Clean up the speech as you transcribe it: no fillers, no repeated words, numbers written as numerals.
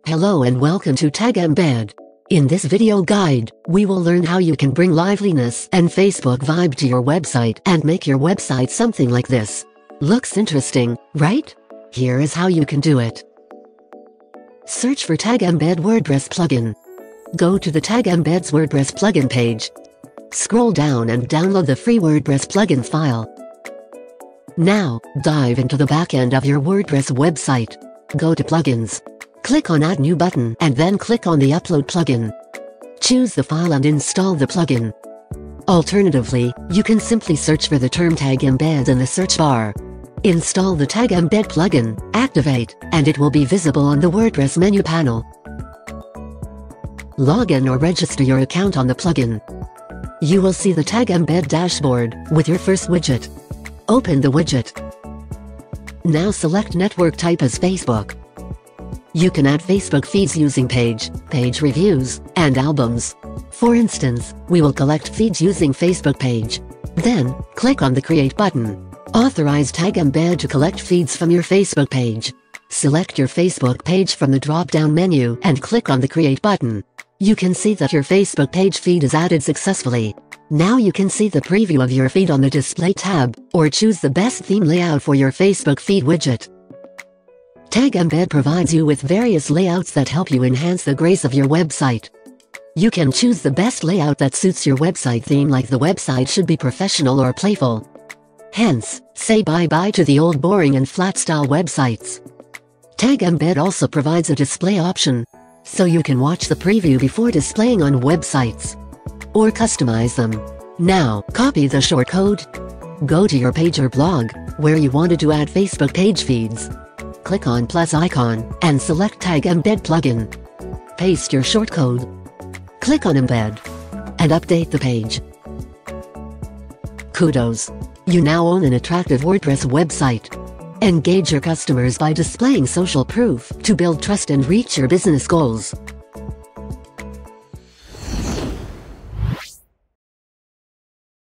Hello and welcome to Tagembed. In this video guide, we will learn how you can bring liveliness and Facebook vibe to your website and make your website something like this. Looks interesting, right? Here is how you can do it. Search for Tagembed WordPress plugin. Go to the Tagembed's WordPress plugin page. Scroll down and download the free WordPress plugin file. Now, dive into the backend of your WordPress website. Go to Plugins. Click on Add New button and then click on the Upload plugin. Choose the file and install the plugin. Alternatively, you can simply search for the term Tagembed in the search bar. Install the Tagembed plugin, activate, and it will be visible on the WordPress menu panel. Log in or register your account on the plugin. You will see the Tagembed dashboard with your first widget. Open the widget. Now select network type as Facebook. You can add Facebook feeds using page reviews, and albums. For instance, we will collect feeds using Facebook page. Then, click on the Create button. Authorize Tagembed to collect feeds from your Facebook page. Select your Facebook page from the drop-down menu and click on the Create button. You can see that your Facebook page feed is added successfully. Now you can see the preview of your feed on the Display tab, or choose the best theme layout for your Facebook feed widget. Tagembed provides you with various layouts that help you enhance the grace of your website. You can choose the best layout that suits your website theme, like the website should be professional or playful. Hence, say bye-bye to the old boring and flat-style websites. Tagembed also provides a display option, so you can watch the preview before displaying on websites. Or customize them. Now, copy the shortcode. Go to your page or blog, where you wanted to add Facebook page feeds. Click on plus icon, and select Tagembed plugin. Paste your shortcode. Click on Embed. And update the page. Kudos! You now own an attractive WordPress website. Engage your customers by displaying social proof to build trust and reach your business goals.